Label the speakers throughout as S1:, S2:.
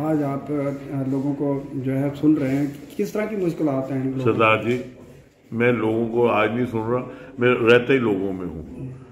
S1: आज आप लोगों को जो है सुन रहे हैं, किस तरह की मुश्किलात हैं?
S2: सरदार जी, मैं लोगों को आज नहीं सुन रहा, मैं रहते ही लोगों में हूं।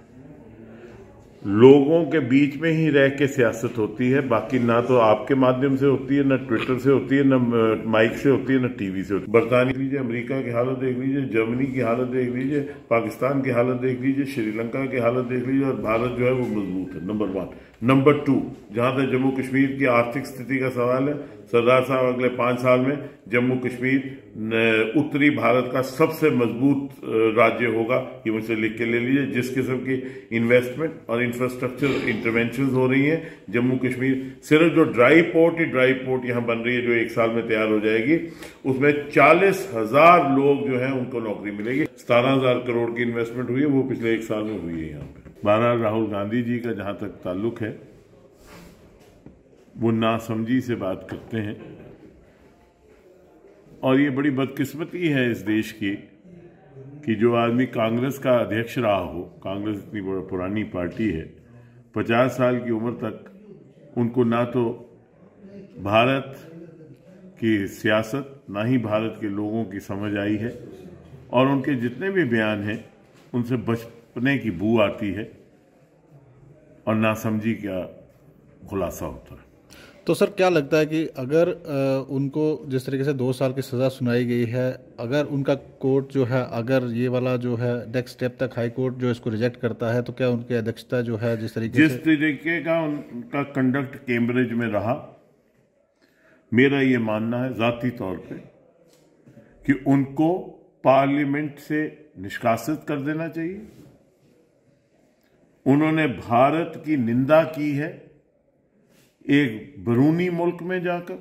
S2: लोगों के बीच में ही रह के सियासत होती है, बाकी ना तो आपके माध्यम से होती है, ना ट्विटर से होती है, ना माइक से होती है, ना टीवी से होती है। बरतानिया देख लीजिए, अमेरिका की हालत देख लीजिए, जर्मनी की हालत देख लीजिए, पाकिस्तान की हालत देख लीजिए, श्रीलंका की हालत देख लीजिए, और भारत जो है वो मजबूत है। नंबर 1। नंबर 2, जहां तक जम्मू कश्मीर की आर्थिक स्थिति का सवाल है, सरदार साहब, अगले 5 साल में जम्मू कश्मीर उत्तरी भारत का सबसे मजबूत राज्य होगा। ये मुझसे लिख के ले लीजिए। जिस किस्म की इन्वेस्टमेंट और इंफ्रास्ट्रक्चर इंटरवेंशन हो रही हैं जम्मू कश्मीर, सिर्फ जो ड्राई पोर्ट यहां बन रही है, जो 1 साल में तैयार हो जाएगी, उसमें 40,000 लोग जो है उनको नौकरी मिलेगी। 17,000 करोड़ की इन्वेस्टमेंट हुई है, वो पिछले 1 साल में हुई है यहाँ पे। बहरहाल राहुल गांधी जी का जहां तक ताल्लुक है, वो नासमझी से बात करते हैं, और ये बड़ी बदकिस्मती है इस देश की कि जो आदमी कांग्रेस का अध्यक्ष रहा हो, कांग्रेस इतनी पुरानी पार्टी है, 50 साल की उम्र तक उनको ना तो भारत की सियासत, ना ही भारत के लोगों की समझ आई है, और उनके जितने भी बयान हैं उनसे बचपने की बू आती है, और नासमझी का खुलासा होता है।
S3: तो सर, क्या लगता है कि अगर उनको जिस तरीके से 2 साल की सज़ा सुनाई गई है, अगर उनका कोर्ट जो है, अगर ये वाला जो है नेक्स्ट स्टेप तक हाई कोर्ट जो इसको रिजेक्ट करता है, तो क्या उनकी अध्यक्षता जो है जिस तरीके का
S2: उनका कंडक्ट कैम्ब्रिज में रहा, मेरा ये मानना है जाती तौर पे कि उनको पार्लियामेंट से निष्कासित कर देना चाहिए। उन्होंने भारत की निंदा की है एक बैरूनी मुल्क में जाकर।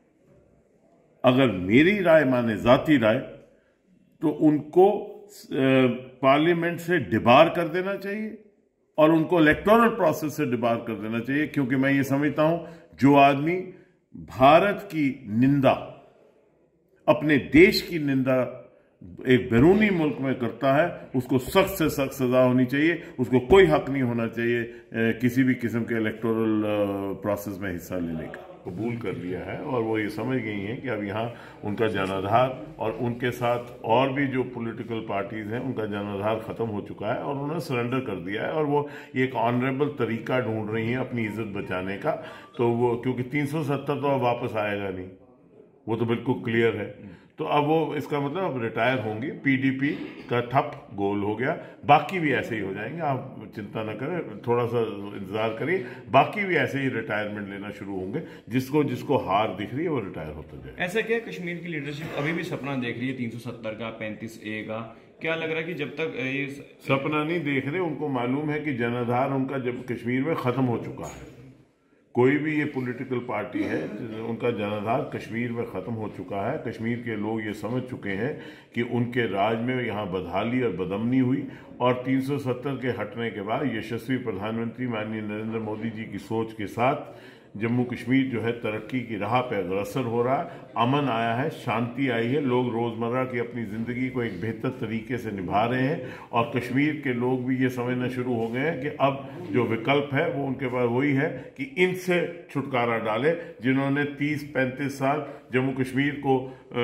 S2: अगर मेरी राय माने, जाती राय, तो उनको पार्लियामेंट से डिबार कर देना चाहिए, और उनको इलेक्टोरल प्रोसेस से डिबार कर देना चाहिए, क्योंकि मैं ये समझता हूं जो आदमी भारत की निंदा, अपने देश की निंदा एक बैरूनी मुल्क में करता है, उसको सख्त से सख्त सजा होनी चाहिए। उसको कोई हक नहीं होना चाहिए किसी भी किस्म के इलेक्टोरल प्रोसेस में हिस्सा लेने का। कबूल कर लिया है, और वो ये समझ गई हैं कि अब यहाँ उनका जनाधार, और उनके साथ और भी जो पॉलिटिकल पार्टीज हैं, उनका जनाधार खत्म हो चुका है, और उन्होंने सरेंडर कर दिया है, और वो एक ऑनरेबल तरीका ढूंढ रही हैं अपनी इज्जत बचाने का। तो वो, क्योंकि 370 तो अब वापस आएगा नहीं, वो तो बिल्कुल क्लियर है। तो अब वो, इसका मतलब अब रिटायर होंगी, पीडीपी का ठप गोल हो गया। बाकी भी ऐसे ही हो जाएंगे, आप चिंता न करें, थोड़ा सा इंतजार करिए, बाकी भी ऐसे ही रिटायरमेंट लेना शुरू होंगे। जिसको हार दिख रही है वो रिटायर होता जाए।
S4: ऐसा क्या कश्मीर की लीडरशिप अभी भी सपना देख रही है 370 का, 35A का? क्या लग रहा है कि जब तक ये
S2: सपना नहीं देख रहे, उनको मालूम है कि जनाधार उनका जब कश्मीर में खत्म हो चुका है। कोई भी ये पॉलिटिकल पार्टी है, उनका जनाधार कश्मीर में ख़त्म हो चुका है। कश्मीर के लोग ये समझ चुके हैं कि उनके राज में यहाँ बदहाली और बदअमनी हुई, और 370 के हटने के बाद यशस्वी प्रधानमंत्री माननीय नरेंद्र मोदी जी की सोच के साथ जम्मू कश्मीर जो है तरक्की की राह पे अग्रसर हो रहा है। अमन आया है, शांति आई है, लोग रोज़मर्रा की अपनी ज़िंदगी को एक बेहतर तरीके से निभा रहे हैं, और कश्मीर के लोग भी ये समझना शुरू हो गए हैं कि अब जो विकल्प है वो उनके पास वही है कि इनसे छुटकारा डाले, जिन्होंने 30-35 साल जम्मू कश्मीर को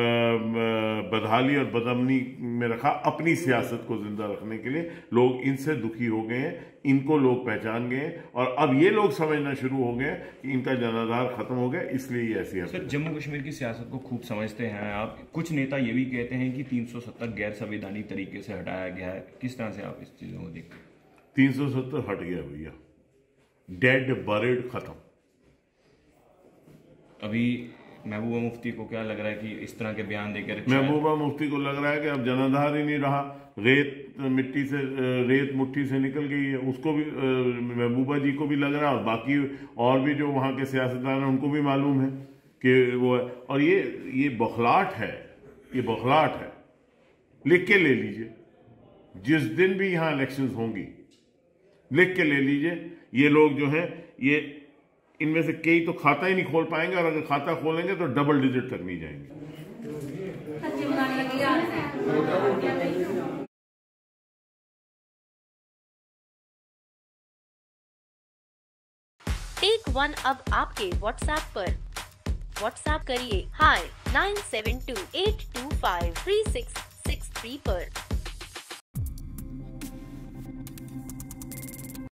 S2: बदहाली और बदअमनी में रखा अपनी सियासत को जिंदा रखने के लिए। लोग इनसे दुखी हो गए हैं, इनको लोग पहचान गए हैं, और अब ये लोग समझना शुरू हो गए कि इनका जनाधार खत्म हो गया, इसलिए ये ऐसी है।
S4: सर, जम्मू कश्मीर की सियासत को खूब समझते हैं आप। कुछ नेता ये भी कहते हैं कि 370 गैर संवैधानिक तरीके से हटाया गया है। किस तरह से आप इस चीजों को देखते हैं?
S2: 370 हट गया भैया, डेड बरेड खत्म।
S4: अभी महबूबा मुफ्ती को क्या लग रहा है कि इस तरह के बयान देकर
S2: महबूबा मुफ्ती को लग रहा है कि अब जनाधार ही नहीं रहा, रेत मुट्ठी से निकल गई है। उसको भी, महबूबा जी को भी लग रहा है, और बाकी और भी जो वहां के सियासतदान हैं उनको भी मालूम है कि वो है। और ये बौखलाहट है, ये बौखलाहट है। लिख के ले लीजिए, जिस दिन भी यहां इलेक्शंस होंगी, लिख के ले लीजिए, ये लोग जो हैं, ये इनमें से कई तो खाता ही नहीं खोल पाएंगे, और अगर खाता खोलेंगे तो डबल डिजिट तक नहीं जाएंगे।
S5: टेक वन अब आपके व्हाट्सएप पर। व्हाट्सएप करिए हाय 9728253663 पर।